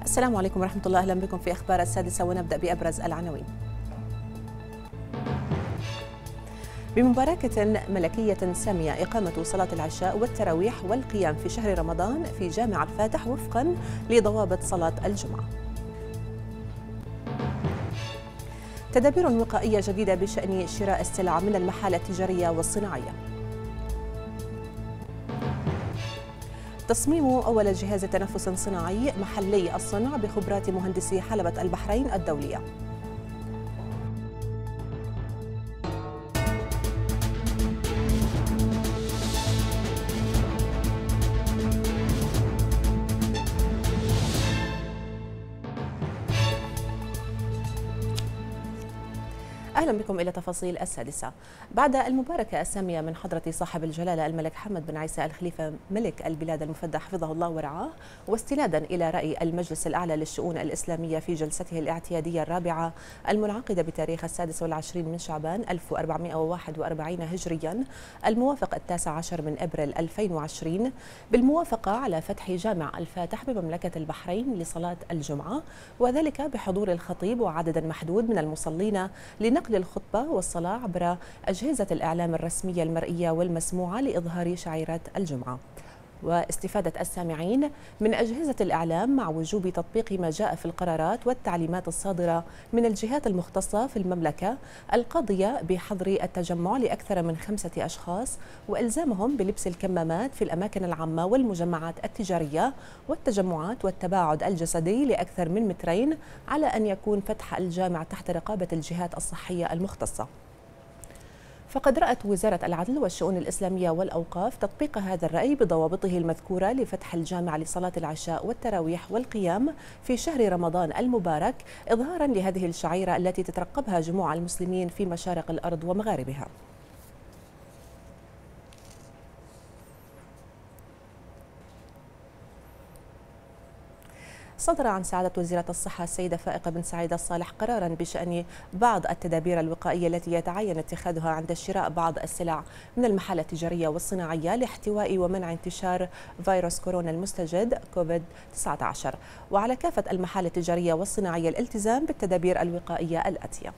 السلام عليكم ورحمة الله، أهلا بكم في أخبار السادسة، ونبدأ بأبرز العناوين. بمباركة ملكية سامية إقامة صلاة العشاء والتراويح والقيام في شهر رمضان في جامع الفاتح وفقا لضوابط صلاة الجمعة. تدابير وقائية جديدة بشأن شراء السلع من المحال التجارية والصناعية. تصميم أول جهاز تنفس صناعي محلي الصنع بخبرات مهندسي حلبة البحرين الدولية. أهلا بكم إلى تفاصيل السادسة. بعد المباركة السامية من حضرة صاحب الجلالة الملك حمد بن عيسى الخليفة ملك البلاد المفدى حفظه الله ورعاه، واستنادا إلى رأي المجلس الأعلى للشؤون الإسلامية في جلسته الاعتيادية الرابعة المنعقدة بتاريخ 26 من شعبان 1441 هجريا الموافق 19 من أبريل 2020، بالموافقة على فتح جامع الفاتح بمملكة البحرين لصلاة الجمعة، وذلك بحضور الخطيب وعدد محدود من المصلين لنقل الخطبة والصلاة عبر أجهزة الإعلام الرسمية المرئية والمسموعة لإظهار شعيرة الجمعة. واستفادة السامعين من أجهزة الإعلام مع وجوب تطبيق ما جاء في القرارات والتعليمات الصادرة من الجهات المختصة في المملكة القاضية بحظر التجمع لأكثر من 5 أشخاص، وإلزامهم بلبس الكمامات في الأماكن العامة والمجمعات التجارية والتجمعات، والتباعد الجسدي لأكثر من 2 متر، على أن يكون فتح الجامع تحت رقابة الجهات الصحية المختصة. فقد رأت وزارة العدل والشؤون الإسلامية والأوقاف تطبيق هذا الرأي بضوابطه المذكورة لفتح الجامع لصلاة العشاء والتراويح والقيام في شهر رمضان المبارك، إظهارا لهذه الشعيرة التي تترقبها جموع المسلمين في مشارق الأرض ومغاربها. صدر عن سعادة وزيرة الصحة السيدة فائقة بن سعيد الصالح قرارا بشأن بعض التدابير الوقائية التي يتعين اتخاذها عند شراء بعض السلع من المحال التجارية والصناعية لاحتواء ومنع انتشار فيروس كورونا المستجد كوفيد-19، وعلى كافة المحال التجارية والصناعية الالتزام بالتدابير الوقائية الآتية.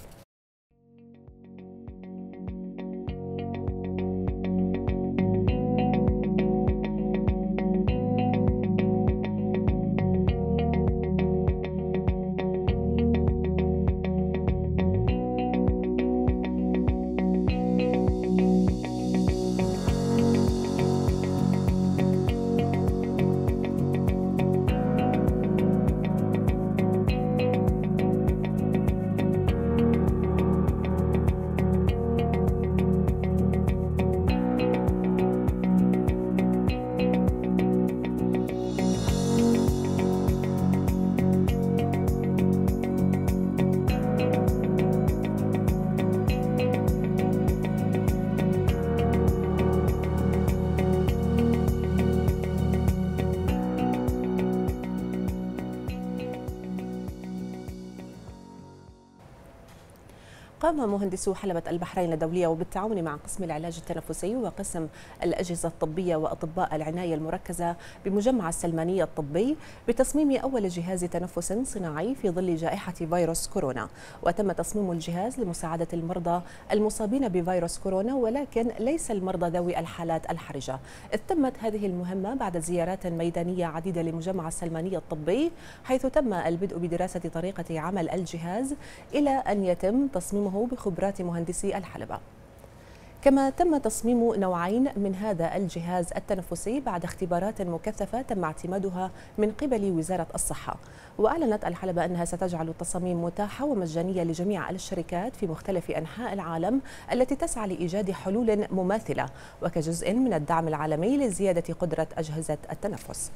قام مهندسو حلبة البحرين الدولية وبالتعاون مع قسم العلاج التنفسي وقسم الأجهزة الطبية وأطباء العناية المركزة بمجمع السلمانية الطبي بتصميم أول جهاز تنفس صناعي في ظل جائحة فيروس كورونا، وتم تصميم الجهاز لمساعدة المرضى المصابين بفيروس كورونا، ولكن ليس المرضى ذوي الحالات الحرجة، إذ تمت هذه المهمة بعد زيارات ميدانية عديدة لمجمع السلمانية الطبي، حيث تم البدء بدراسة طريقة عمل الجهاز إلى أن يتم تصميمه بخبرات مهندسي الحلبة. كما تم تصميم نوعين من هذا الجهاز التنفسي بعد اختبارات مكثفة تم اعتمادها من قبل وزارة الصحة، وأعلنت الحلبة أنها ستجعل التصاميم متاحة ومجانية لجميع الشركات في مختلف أنحاء العالم التي تسعى لإيجاد حلول مماثلة، وكجزء من الدعم العالمي لزيادة قدرة أجهزة التنفس.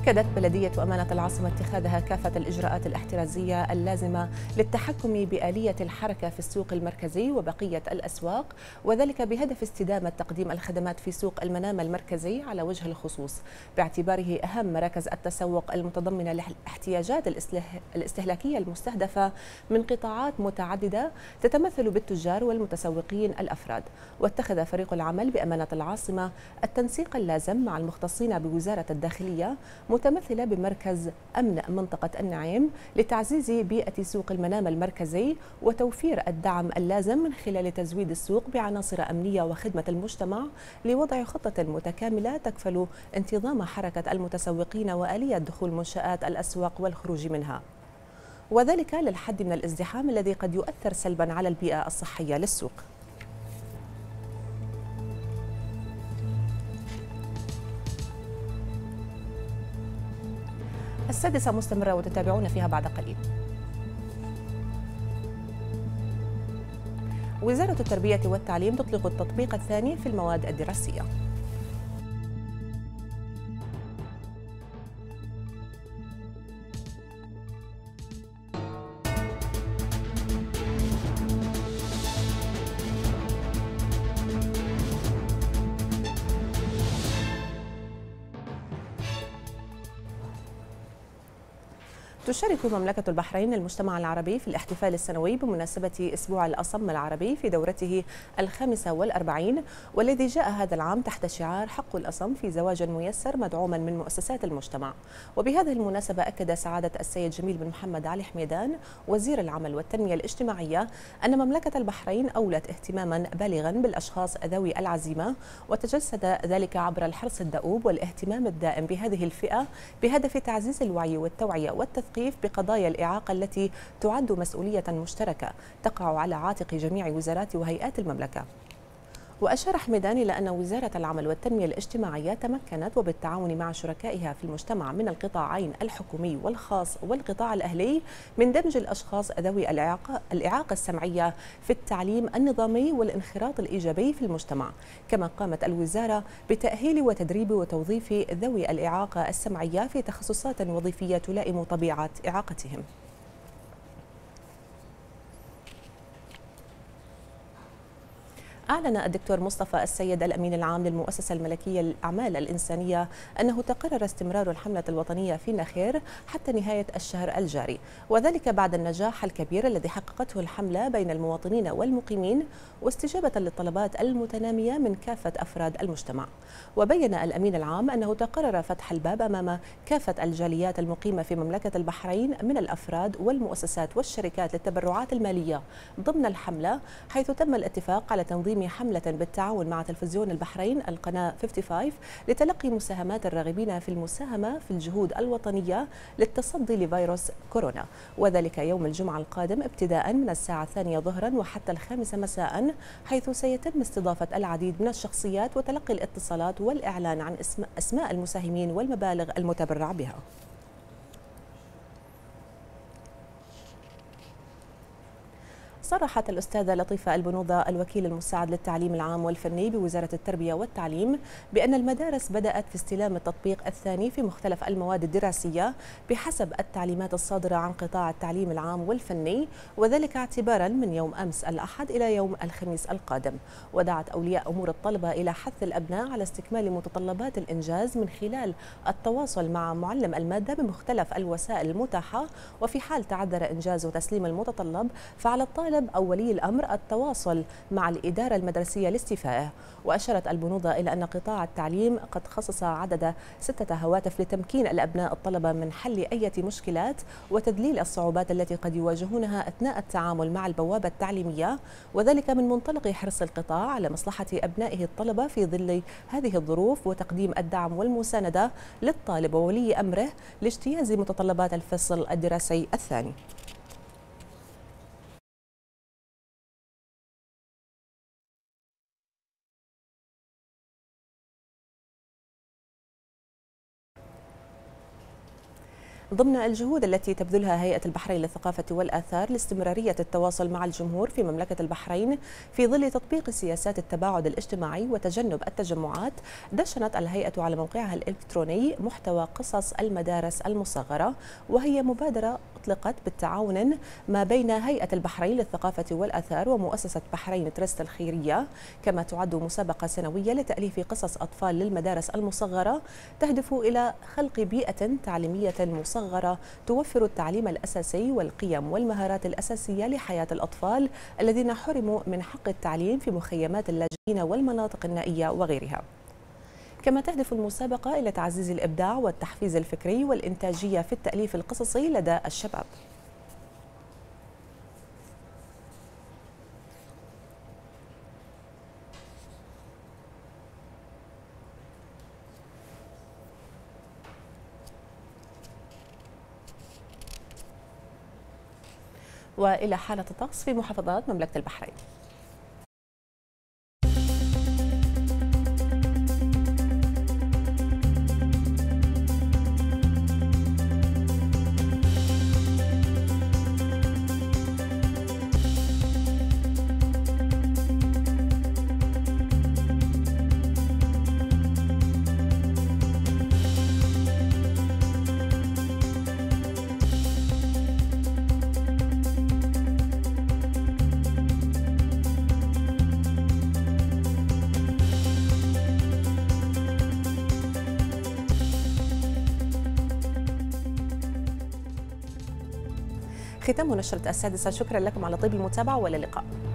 أكدت بلدية أمانة العاصمة اتخاذها كافة الإجراءات الاحترازية اللازمة للتحكم بآلية الحركة في السوق المركزي وبقية الأسواق، وذلك بهدف استدامة تقديم الخدمات في سوق المنامة المركزي على وجه الخصوص، باعتباره أهم مراكز التسوق المتضمنة لاحتياجات الاستهلاكية المستهدفة من قطاعات متعددة تتمثل بالتجار والمتسوقين الأفراد. واتخذ فريق العمل بأمانة العاصمة التنسيق اللازم مع المختصين بوزارة الداخلية متمثلة بمركز أمن منطقة النعيم لتعزيز بيئة سوق المنامة المركزي وتوفير الدعم اللازم من خلال تزويد السوق بعناصر أمنية وخدمة المجتمع لوضع خطة متكاملة تكفل انتظام حركة المتسوقين وآلية دخول منشآت الأسواق والخروج منها، وذلك للحد من الازدحام الذي قد يؤثر سلبا على البيئة الصحية للسوق. السادسة مستمرة وتتابعون فيها بعد قليل. وزارة التربية والتعليم تطلق التطبيق الثاني في المواد الدراسية. تشارك مملكة البحرين المجتمع العربي في الاحتفال السنوي بمناسبة أسبوع الأصم العربي في دورته 45، والذي جاء هذا العام تحت شعار حق الأصم في زواج ميسر مدعوما من مؤسسات المجتمع. وبهذه المناسبة أكد سعادة السيد جميل بن محمد علي حميدان وزير العمل والتنمية الاجتماعية أن مملكة البحرين أولت اهتماما بالغا بالأشخاص ذوي العزيمة، وتجسد ذلك عبر الحرص الدؤوب والاهتمام الدائم بهذه الفئة بهدف تعزيز الوعي والتوعية والتثقيف بقضايا الإعاقة التي تعد مسؤولية مشتركة تقع على عاتق جميع وزارات وهيئات المملكة. وأشار حميدان إلى أن وزارة العمل والتنمية الاجتماعية تمكنت وبالتعاون مع شركائها في المجتمع من القطاعين الحكومي والخاص والقطاع الأهلي من دمج الأشخاص ذوي الإعاقة السمعية في التعليم النظامي والانخراط الإيجابي في المجتمع. كما قامت الوزارة بتأهيل وتدريب وتوظيف ذوي الإعاقة السمعية في تخصصات وظيفية تلائم طبيعة إعاقتهم. أعلن الدكتور مصطفى السيد الأمين العام للمؤسسة الملكية للأعمال الإنسانية أنه تقرر استمرار الحملة الوطنية في نخير حتى نهاية الشهر الجاري، وذلك بعد النجاح الكبير الذي حققته الحملة بين المواطنين والمقيمين واستجابة للطلبات المتنامية من كافة أفراد المجتمع. وبين الأمين العام أنه تقرر فتح الباب أمام كافة الجاليات المقيمة في مملكة البحرين من الأفراد والمؤسسات والشركات للتبرعات المالية ضمن الحملة، حيث تم الاتفاق على تنظيم حملة بالتعاون مع تلفزيون البحرين القناة 55 لتلقي مساهمات الراغبين في المساهمة في الجهود الوطنية للتصدي لفيروس كورونا، وذلك يوم الجمعة القادم ابتداء من الساعة 2 ظهرا وحتى 5 مساء، حيث سيتم استضافة العديد من الشخصيات وتلقي الاتصالات والإعلان عن أسماء المساهمين والمبالغ المتبرع بها. صرحت الأستاذة لطيفة البنوضة الوكيل المساعد للتعليم العام والفني بوزارة التربية والتعليم بأن المدارس بدأت في استلام التطبيق الثاني في مختلف المواد الدراسية بحسب التعليمات الصادرة عن قطاع التعليم العام والفني، وذلك اعتبارا من يوم أمس الأحد إلى يوم الخميس القادم. ودعت أولياء أمور الطلبة إلى حث الأبناء على استكمال متطلبات الإنجاز من خلال التواصل مع معلم المادة بمختلف الوسائل المتاحة، وفي حال تعذر إنجاز وتسليم المتطلب فعلى الطالب أو ولي الأمر التواصل مع الإدارة المدرسية لاستيفائه. وأشارت البنوضة إلى أن قطاع التعليم قد خصص عدد 6 هواتف لتمكين الأبناء الطلبة من حل أي مشكلات وتذليل الصعوبات التي قد يواجهونها أثناء التعامل مع البوابة التعليمية، وذلك من منطلق حرص القطاع على مصلحة أبنائه الطلبة في ظل هذه الظروف وتقديم الدعم والمساندة للطالب وولي أمره لاجتياز متطلبات الفصل الدراسي الثاني. ضمن الجهود التي تبذلها هيئة البحرين للثقافة والآثار لاستمرارية التواصل مع الجمهور في مملكة البحرين في ظل تطبيق سياسات التباعد الاجتماعي وتجنب التجمعات، دشنت الهيئة على موقعها الإلكتروني محتوى قصص المدارس المصغرة، وهي مبادرة أطلقت بالتعاون ما بين هيئة البحرين للثقافة والآثار ومؤسسة بحرين ترست الخيرية، كما تعد مسابقة سنوية لتأليف قصص أطفال للمدارس المصغرة تهدف إلى خلق بيئة تعليمية مصغرة توفر التعليم الأساسي والقيم والمهارات الأساسية لحياة الأطفال الذين حرموا من حق التعليم في مخيمات اللاجئين والمناطق النائية وغيرها. كما تهدف المسابقة إلى تعزيز الإبداع والتحفيز الفكري والإنتاجية في التأليف القصصي لدى الشباب. وإلى حالة الطقس في محافظات مملكة البحرين. ختام نشرة السادسة، شكرا لكم على طيب المتابعة والى اللقاء.